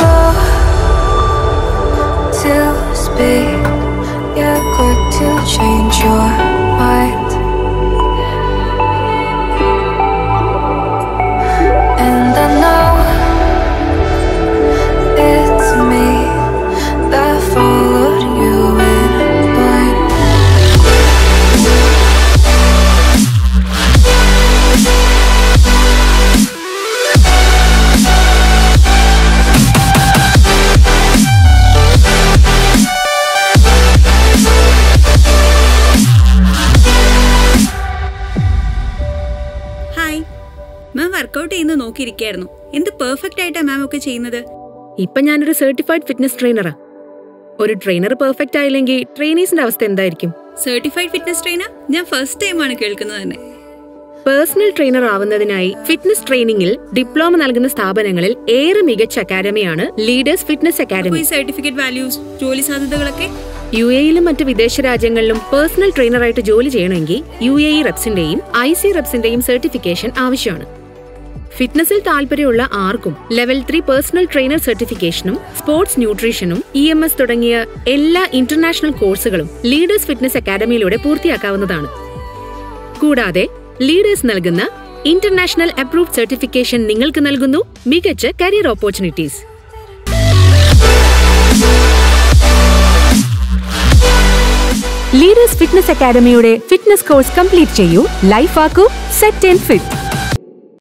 to speak. You're quick to change your mind. And I know it's me that followed you in blind. Ma'am workout ചെയ്യുന്നത് നോക്കിയിരിക്കായിരുന്നു. എന്ത് perfect ആയിട്ടാ മാം ഒക്കെ ചെയ്യുന്നത്? ഇപ്പൊ ഞാനൊരു സർട്ടിഫൈഡ് ഫിറ്റ്നസ് ട്രെയിനറാ. ഒരു ട്രെയിനർ പെർഫെക്റ്റ് ആയില്ലെങ്കിൽ ട്രെയിനീസിന്റെ അവസ്ഥ എന്തായിരിക്കും? സർട്ടിഫൈഡ് ഫിറ്റ്നസ് ട്രെയിനർ ഞാൻ ഫസ്റ്റ് ടൈമാണ് കേൾക്കുന്നത് തന്നെ. പേഴ്സണൽ ട്രെയിനർ ആവുന്നതിനായി ഫിറ്റ്നസ് ട്രെയിനിങ്ങിൽ ഡിപ്ലോമ നൽകുന്ന സ്ഥാപനങ്ങളിൽ ഏറെ മികച്ച അക്കാദമിയാണ് Leaders Fitness Academy. Certificate values, ജോലി സാധ്യതകളൊക്കെ UAE-ലും മറ്റ് വിദേശ രാജ്യങ്ങളിലും പേഴ്സണൽ ട്രെയിനറായിട്ട് ജോലി ചെയ്യണമെങ്കിൽ UAE റെപ്സിന്റെയും IC റെപ്സിന്റെയും സർട്ടിഫിക്കേഷൻ ആവശ്യമാണ്. ഫിറ്റ്നസിൽ താല്പര്യമുള്ള ആർക്കും ലെവൽ 3 പേഴ്സണൽ ട്രെയിനർ സർട്ടിഫിക്കേഷനും സ്പോർട്സ് ന്യൂട്രീഷനും EMS തുടങ്ങിയ എല്ലാ ഇന്റർനാഷണൽ കോഴ്സുകളും ലീഡേഴ്സ് ഫിറ്റ്നസ് അക്കാദമിയിലൂടെ പൂർത്തിയാക്കാവുന്നതാണ്. കൂടാതെ ലീഡേഴ്സ് നൽകുന്ന ഇന്റർനാഷണൽ അപ്രൂവ്ഡ് സർട്ടിഫിക്കേഷൻ നിങ്ങൾക്ക് നൽകുന്നു മികച്ച കരിയർ ഓപ്പർച്യൂണിറ്റീസ്. ലീഡേഴ്സ് ഫിറ്റ്നസ് അക്കാദമിയുടെ ഫിറ്റ്നസ് കോഴ്സ് കംപ്ലീറ്റ് ചെയ്യൂ. ലൈഫ് ആക്കൂ, സെറ്റ് ആൻഡ് ഫിറ്റ്.